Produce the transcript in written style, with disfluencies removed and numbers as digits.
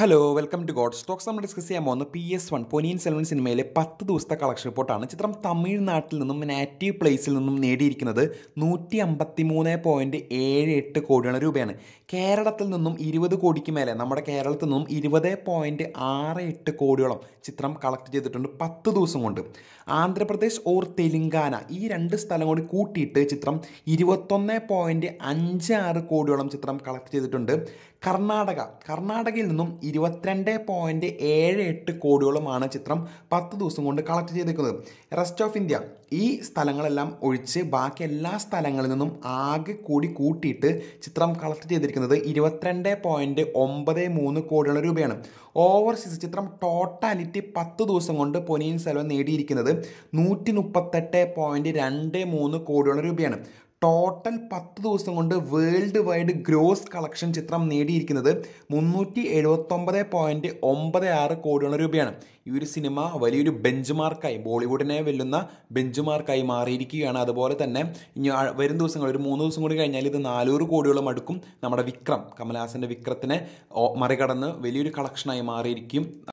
Hello welcome to god stocks. നമ്മൾ discuss ചെയ്യാൻ പോകുന്നത് PS1 പൊന്നിയിൻ സെൽവൻ സിനിമയിലെ 10 ദിവസത്തെ കളക്ഷൻ റിപ്പോർട്ടാണ്. ചിത്രം തമിഴ്നാട്ടിൽ നിന്നും നാറ്റീവ് പ്ലേസിൽ നിന്നും നേടിയിരിക്കുന്നത് 153.78 കോടിയാണ് രൂപയാണ്. കേരളത്തിൽ നിന്നും 20 കോടിക്ക് മേലെ, നമ്മുടെ കേരളത്തിൽ നിന്നും 20.68 കോടിയോളം ചിത്രം കളക്ട് ചെയ്തിട്ടുണ്ട് 10 ദിവസം കൊണ്ട്. ആന്ധ്രാപ്രദേശ് ഓർ തെലുങ്കാന ഈ രണ്ട് സ്ഥലം കൂടി കൂട്ടിയിട്ട് ചിത്രം 21.56 കോടിയോളം ചിത്രം കളക്ട് ചെയ്തിട്ടുണ്ട്. കർണാടകയിൽ നിന്നും 22.78 കോടിയോളമാണ് ചിത്രം 10 ദിവസം കൊണ്ട് കളക്ട് ചെയ്തിരിക്കുന്നത്. റെസ്റ്റ് ഓഫ് ഇന്ത്യ ഈ സ്ഥലങ്ങളെല്ലാം ഒഴിച്ച് ബാക്കി എല്ലാ സ്ഥലങ്ങളിൽ നിന്നും ആകെ കൂടി കൂട്ടിയിട്ട് ചിത്രം കളക്ട് ചെയ്തിരിക്കുന്നത് 22.93 കോടിയോളം രൂപയാണ്. ഓവർസീസ് ചിത്രം ടോട്ടാലിറ്റി 10 ദിവസം കൊണ്ട് പൊന്നിയിൻ സെൽവൻ നേടിയിരിക്കുന്നത് 138.23 കോടിയോളം രൂപയാണ്. ടോട്ടൽ 10 ദിവസം കൊണ്ട് വേൾഡ് വൈഡ് ഗ്രോസ് കളക്ഷൻ ചിത്രം നേടിയിരിക്കുന്നത് 379.96 കോടിയോളം രൂപയാണ്. ഈ ഒരു സിനിമ വലിയൊരു ബെഞ്ച് മാർക്കായി, ബോളിവുഡിനെ വെല്ലുന്ന ബെഞ്ച് മാർക്കായി മാറിയിരിക്കുകയാണ്. അതുപോലെ തന്നെ ഇനി വരും ദിവസങ്ങൾ ഒരു 3 ദിവസം കൂടി കഴിഞ്ഞാൽ ഇത് 400 കോടിയോളം അടുക്കും. നമ്മുടെ വിക്രം, കമൽഹാസൻ്റെ വിക്രത്തിനെ മറികടന്ന് വലിയൊരു കളക്ഷനായി മാറിയിരിക്കും.